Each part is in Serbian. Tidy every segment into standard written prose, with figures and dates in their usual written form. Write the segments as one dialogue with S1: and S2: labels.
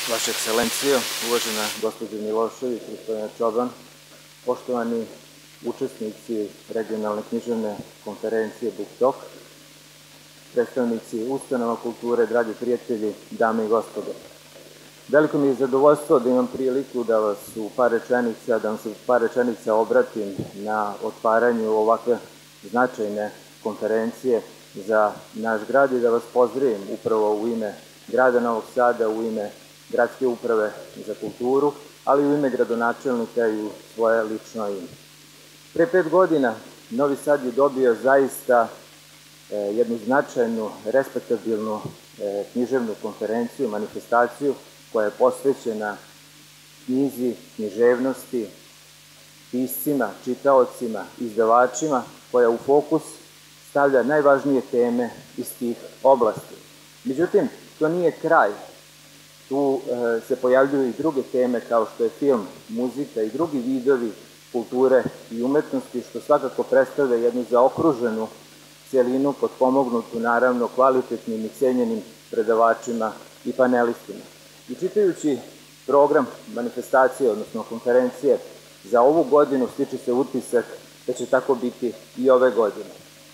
S1: Vaša ekscelencijo, uvažena gospođo Milošević, gospodine Čoban, poštovani učesnici regionalne književne konferencije Book Talk, predstavnici ustanova kulture, dragi prijatelji, dame i gospodo. Veliko mi je zadovoljstvo da imam priliku da vam se u par rečenica obratim na otvaranju ovakve značajne konferencije za naš grad i da vas pozdravim upravo u ime grada Novog Sada, u ime Gradske uprave za kulturu, ali i u ime gradonačelnika i u svoje lično ime. Pre 5 godina Novi Sad je dobio zaista jednu značajnu, respektabilnu književnu konferenciju, manifestaciju koja je posvećena knjizi, književnosti, piscima, čitaocima, izdavačima, koja u fokus stavlja najvažnije teme iz tih oblasti. Međutim, to nije kraj. Tu se pojavljuju i druge teme kao što je film, muzika i drugi vidovi kulture i umetnosti, što svakako predstavlja jednu zaokruženu celinu potpomognutu naravno kvalitetnim i cenjenim predavačima i panelistima. I čitajući program manifestacije, odnosno konferencije za ovu godinu, stiče se utisak da će tako biti i ove godine.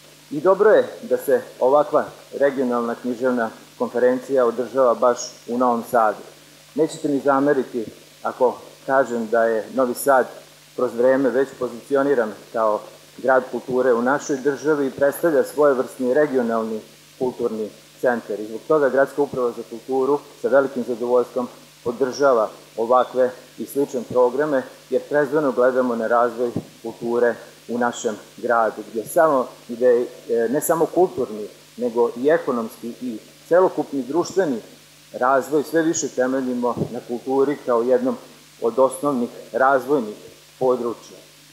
S1: I dobro je da se ovakva regionalna književna konferencija održava baš u Novom Sadu. Nećete mi zameriti ako kažem da je Novi Sad kroz vreme već pozicioniran kao grad kulture u našoj državi i predstavlja svojevrsni regionalni kulturni centar. I zbog toga Gradska uprava za kulturu sa velikim zadovoljstvom podržava ovakve i slične programe, jer trezveno gledamo na razvoj kulture u našem gradu, gde ne samo kulturni, nego i ekonomski i celokupni društveni razvoj sve više temeljimo na kulturi kao jednom od osnovnih razvojnih područja.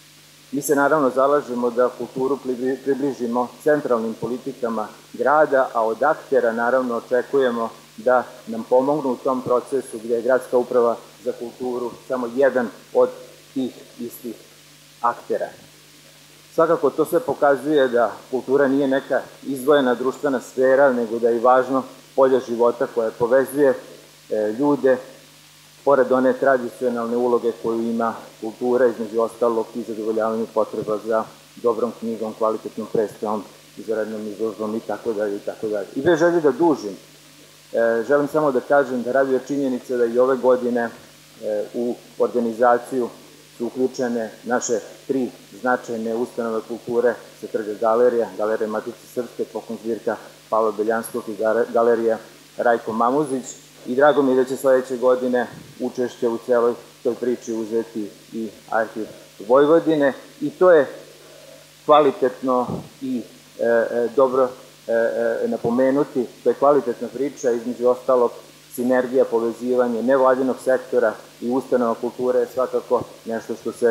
S1: Mi se naravno zalažemo da kulturu približimo centralnim politikama grada, a od aktera naravno očekujemo da nam pomognu u tom procesu gde je Gradska uprava za kulturu samo jedan od tih istih aktera. Svakako to sve pokazuje da kultura nije neka izdvojena društvena sfera, nego da je i važno polje života koje povezuje ljude, pored one tradicionalne uloge koju ima kultura, između ostalog i zadovoljavanju potreba za dobrom knjigom, kvalitetnom predstavom, izvanrednom izložbom itd. I bez želje da dužim, želim samo da kažem da raduje činjenica da i ove godine u organizaciju su uključene naše 3 značajne ustanove kulture sa trga Galerija, Galerija Matice Srpske, poklon zbirka Pavla Beljanskog i Galerija Rajko Mamuzić. I drago mi je da će sledeće godine učešće u celoj toj priči uzeti i Arhiv Vojvodine. I to je kvalitetno i dobro napomenuti, to je kvalitetna priča, između ostalog sinergija, povezivanje nevladinog sektora i ustanova kulture je svakako nešto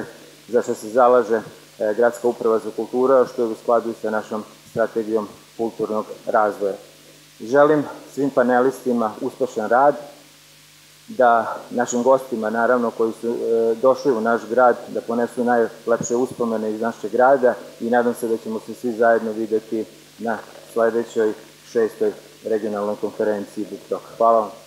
S1: za što se zalaže Gradska uprava za kulturu, a što je u skladu sa našom strategijom kulturnog razvoja. Želim svim panelistima uspešan rad, da našim gostima, naravno, koji su došli u naš grad, da ponesu najlepše uspomene iz našeg grada i nadam se da ćemo se svi zajedno videti na sledećoj 6. regionalnoj konferenciji Book Talk. Hvala vam.